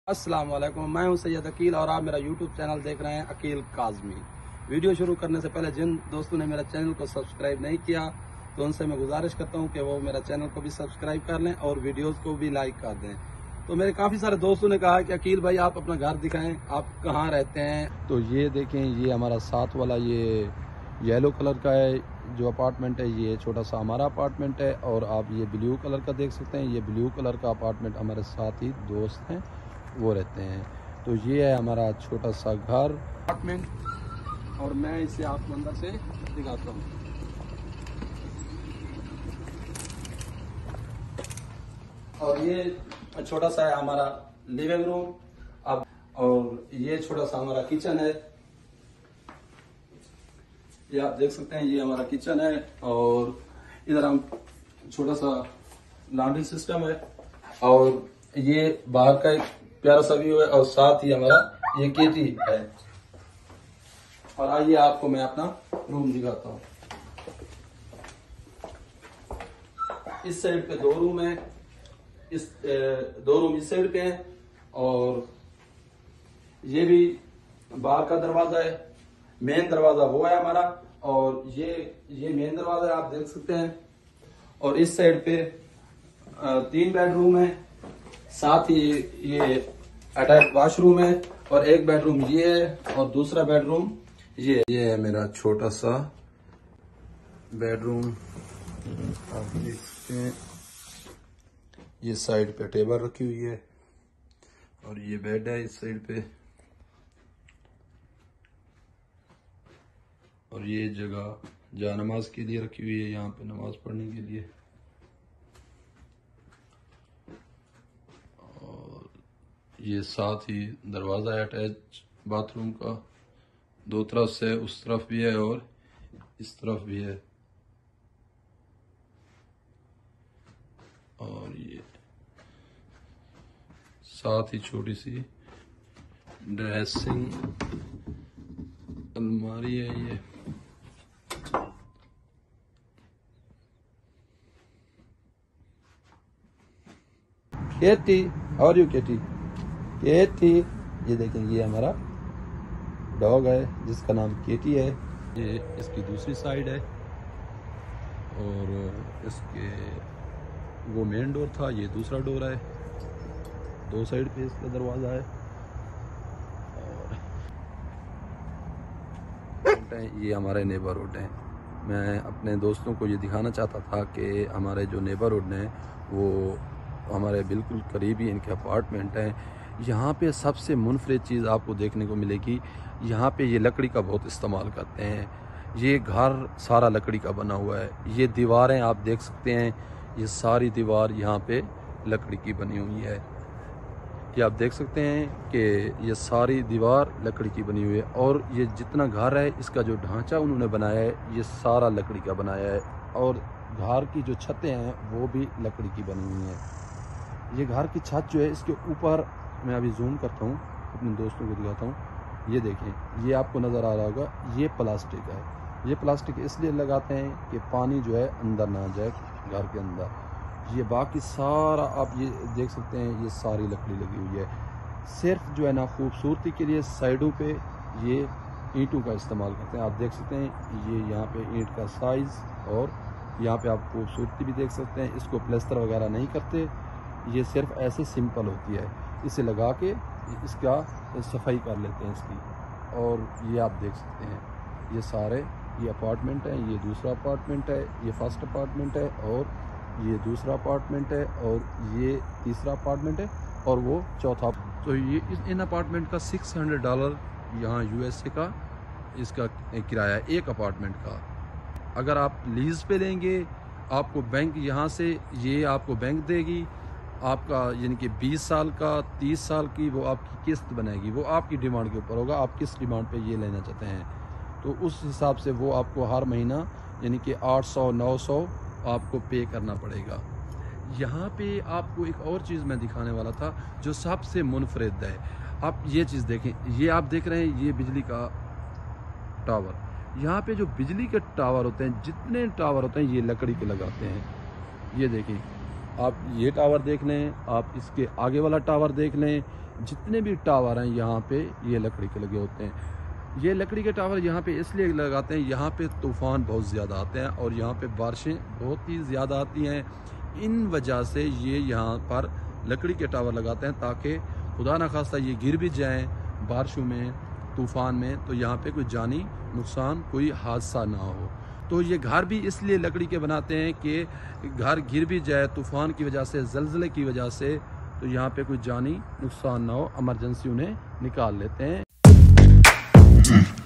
अस्सलाम वालेकुम, मैं हूं सैयद अकील और आप मेरा यूट्यूब चैनल देख रहे हैं अकील काज़मी। वीडियो शुरू करने से पहले जिन दोस्तों ने मेरा चैनल को सब्सक्राइब नहीं किया तो उनसे मैं गुजारिश करता हूं कि वो मेरा चैनल को भी सब्सक्राइब कर लें और वीडियोस को भी लाइक कर दें। तो मेरे काफ़ी सारे दोस्तों ने कहा कि अकील भाई आप अपना घर दिखाएं, आप कहाँ रहते हैं। तो ये देखें, ये हमारा साथ वाला ये येलो कलर का है जो अपार्टमेंट है, ये छोटा सा हमारा अपार्टमेंट है। और आप ये ब्लू कलर का देख सकते हैं, ये ब्लू कलर का अपार्टमेंट हमारे साथ ही दोस्त हैं वो रहते हैं। तो ये है हमारा छोटा सा घर अपार्टमेंट और मैं इसे आपको अंदर से दिखाता हूँ। और ये छोटा सा है हमारा लिविंग रूम। अब और ये छोटा सा हमारा किचन है, ये आप देख सकते हैं, ये हमारा किचन है। और इधर हम छोटा सा लॉन्ड्री सिस्टम है और ये बाहर का एक प्यारा सा व्यू है और साथ ही हमारा ये केटी है। और आइए आपको मैं अपना रूम दिखाता हूँ। इस साइड पे दो रूम है, दो रूम इस साइड पे हैं और ये भी बाहर का दरवाजा है। मेन दरवाजा वो है हमारा और ये मेन दरवाजा है, आप देख सकते हैं। और इस साइड पे 3 बेडरूम है, साथ ही ये अटैच वॉशरूम है और एक बेडरूम ये है और दूसरा बेडरूम ये है मेरा छोटा सा बेडरूम। आप देख सकते हैं, ये साइड पे टेबल रखी हुई है और ये बेड है इस साइड पे। और ये जगह जा नमाज के लिए रखी हुई है, यहाँ पे नमाज पढ़ने के लिए। और ये साथ ही दरवाजा है अटैच बाथरूम का, दो तरफ से, उस तरफ भी है और इस तरफ भी है। और ये साथ ही छोटी सी ड्रेसिंग अलमारी है ये। Katie, how are you Katie? Katie, ये देखें, ये हमारा डॉग है जिसका नाम केटी है। ये इसकी दूसरी साइड है और इसके वो मेन डोर था, ये दूसरा डोर है। दो साइड पे इसका दरवाजा है। और ये हमारे नेबरहुड हैं। मैं अपने दोस्तों को ये दिखाना चाहता था कि हमारे जो नेबरहुड हैं वो हमारे बिल्कुल करीबी इनके अपार्टमेंट हैं। यहाँ पे सबसे मुनफरिद चीज़ आपको देखने को मिलेगी, यहाँ पे ये लकड़ी का बहुत इस्तेमाल करते हैं। ये घर सारा लकड़ी का बना हुआ है। ये दीवारें आप देख सकते हैं, ये सारी दीवार यहाँ पे लकड़ी की बनी हुई है। ये आप देख सकते हैं कि ये सारी दीवार लकड़ी की बनी हुई है। और ये जितना घर है इसका जो ढांचा उन्होंने बनाया है ये सारा लकड़ी का बनाया है। और घर की जो छतें हैं वो भी लकड़ी की बनी हुई हैं। ये घर की छत जो है इसके ऊपर, मैं अभी जूम करता हूँ अपने दोस्तों को दिखाता हूँ। ये देखें, ये आपको नज़र आ रहा होगा, ये प्लास्टिक है। ये प्लास्टिक इसलिए लगाते हैं कि पानी जो है अंदर ना जाए घर के अंदर। ये बाकी सारा आप ये देख सकते हैं, ये सारी लकड़ी लगी हुई है। सिर्फ जो है ना खूबसूरती के लिए साइडों पे ये ईंटों का इस्तेमाल करते हैं। आप देख सकते हैं ये यहाँ पे ईंट का साइज़, और यहाँ पे आप खूबसूरती भी देख सकते हैं। इसको प्लास्टर वगैरह नहीं करते, ये सिर्फ ऐसे सिंपल होती है। इसे लगा के इसका सफाई कर लेते हैं इसकी। और ये आप देख सकते हैं, ये सारे ये अपार्टमेंट है। ये दूसरा अपार्टमेंट है, ये फर्स्ट अपार्टमेंट है और ये दूसरा अपार्टमेंट है और ये तीसरा अपार्टमेंट है और वो चौथा। तो ये इन अपार्टमेंट का $600 यहाँ USA का इसका किराया है एक अपार्टमेंट का। अगर आप लीज़ पे लेंगे, आपको बैंक यहाँ से ये आपको बैंक देगी आपका, यानी कि 20 साल का 30 साल की वो आपकी किस्त बनेगी। वो आपकी डिमांड के ऊपर होगा, आप किस डिमांड पे ये लेना चाहते हैं। तो उस हिसाब से वो आपको हर महीना यानी कि 800-900 आपको पे करना पड़ेगा। यहाँ पे आपको एक और चीज़ मैं दिखाने वाला था जो सबसे मुनफरिद है। आप ये चीज़ देखें, ये आप देख रहे हैं ये बिजली का टावर। यहाँ पे जो बिजली के टावर होते हैं, जितने टावर होते हैं ये लकड़ी के लगाते हैं। ये देखें, आप ये टावर देख लें, आप इसके आगे वाला टावर देख लें, जितने भी टावर हैं यहाँ पे ये लकड़ी के लगे होते हैं। ये लकड़ी के टावर यहाँ पे इसलिए लगाते हैं, यहाँ पे तूफ़ान बहुत ज़्यादा आते हैं और यहाँ पे बारिशें बहुत ही ज़्यादा आती हैं। इन वजह से ये यहाँ पर लकड़ी के टावर लगाते हैं ताकि खुदा न खास्ता ये गिर भी जाएँ बारिशों में, तूफ़ान में, तो यहाँ पे कोई जानी नुकसान, कोई हादसा ना हो। तो ये घर भी इसलिए लकड़ी के बनाते हैं कि घर गिर भी जाए तूफ़ान की वजह से, ज़लज़ले की वजह से, तो यहाँ पे कोई जानी नुकसान ना हो, इमरजेंसी उन्हें निकाल लेते हैं।